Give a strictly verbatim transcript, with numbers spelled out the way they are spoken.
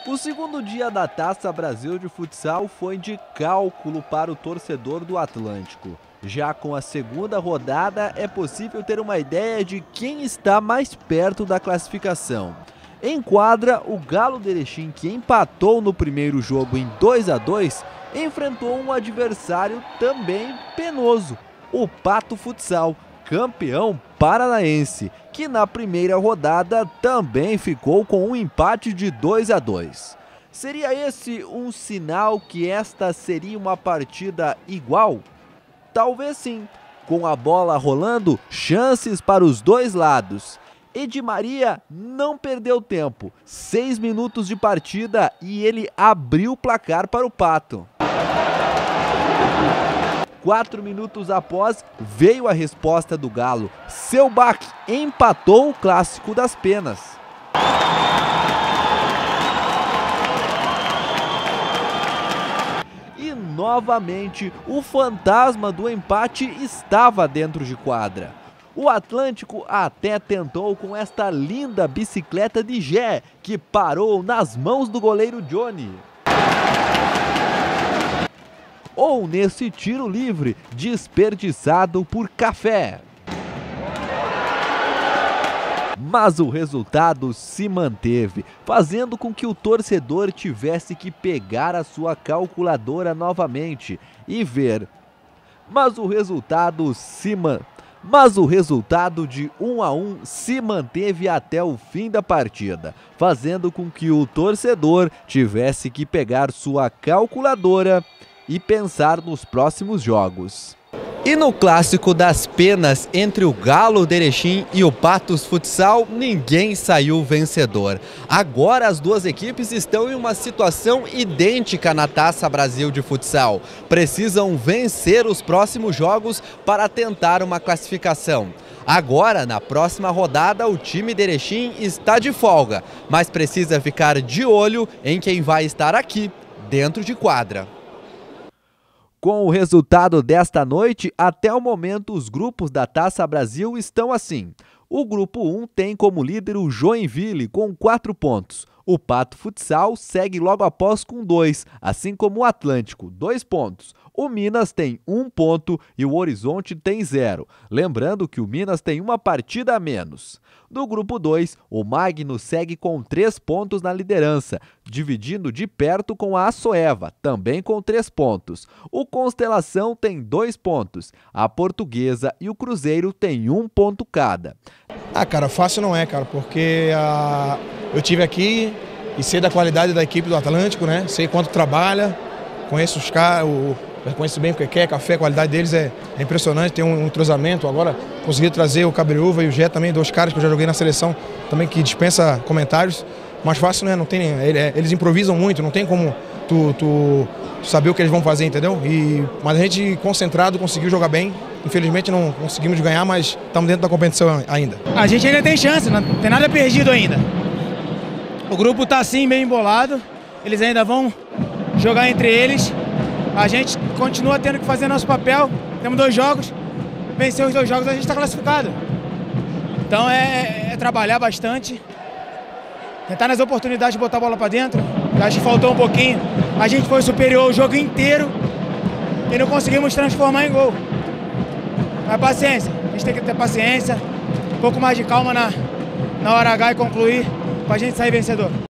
O segundo dia da Taça Brasil de Futsal foi de cálculo para o torcedor do Atlântico. Já com a segunda rodada, é possível ter uma ideia de quem está mais perto da classificação. Em quadra, o Galo de Erechim, que empatou no primeiro jogo em dois a dois, enfrentou um adversário também penoso, o Pato Futsal, campeão paranaense, que na primeira rodada também ficou com um empate de dois a dois. Seria esse um sinal que esta seria uma partida igual? Talvez sim. Com a bola rolando, chances para os dois lados. Edi Maria não perdeu tempo. Seis minutos de partida e ele abriu o placar para o Pato. Quatro minutos após, veio a resposta do Galo. Seu Bach empatou o clássico das penas. E novamente, o fantasma do empate estava dentro de quadra. O Atlântico até tentou com esta linda bicicleta de Gé, que parou nas mãos do goleiro Johnny. Ou nesse tiro livre, desperdiçado por Café. Mas o resultado se manteve, fazendo com que o torcedor tivesse que pegar a sua calculadora novamente e ver. Mas o resultado se man... Mas o resultado de um a um se manteve até o fim da partida, fazendo com que o torcedor tivesse que pegar sua calculadora e pensar nos próximos jogos. E no clássico das penas entre o Galo de Erechim e o Patos Futsal, ninguém saiu vencedor. Agora as duas equipes estão em uma situação idêntica na Taça Brasil de Futsal. Precisam vencer os próximos jogos para tentar uma classificação. Agora, na próxima rodada, o time de Erechim está de folga, mas precisa ficar de olho em quem vai estar aqui, dentro de quadra. Com o resultado desta noite, até o momento os grupos da Taça Brasil estão assim. O grupo um tem como líder o Joinville com quatro pontos. O Pato Futsal segue logo após com dois, assim como o Atlântico, dois pontos. O Minas tem um ponto e o Horizonte tem zero. Lembrando que o Minas tem uma partida a menos. No grupo dois, o Magno segue com três pontos na liderança, dividindo de perto com a Açoeva, também com três pontos. O Constelação tem dois pontos. A Portuguesa e o Cruzeiro têm um ponto cada. Ah, cara, fácil não é, cara, porque ah, eu tive aqui e sei da qualidade da equipe do Atlântico, né? Sei quanto trabalha, conheço os caras, conheço bem o que quer, café, a qualidade deles é, é impressionante, tem um entrosamento. Agora consegui trazer o Cabreúva e o Gé também, dois caras que eu já joguei na seleção, também que dispensa comentários. Mas fácil não é, não tem, eles improvisam muito, não tem como tu, tu saber o que eles vão fazer, entendeu? E, mas a gente concentrado conseguiu jogar bem. Infelizmente não conseguimos ganhar, mas estamos dentro da competição ainda. A gente ainda tem chance, não tem nada perdido ainda. O grupo está assim meio embolado, eles ainda vão jogar entre eles. A gente continua tendo que fazer nosso papel, temos dois jogos, vencer os dois jogos a gente está classificado. Então é, é trabalhar bastante, tentar nas oportunidades de botar a bola para dentro. Acho que faltou um pouquinho, a gente foi superior o jogo inteiro e não conseguimos transformar em gol. Mas paciência, a gente tem que ter paciência, um pouco mais de calma na, na hora H e concluir para a gente sair vencedor.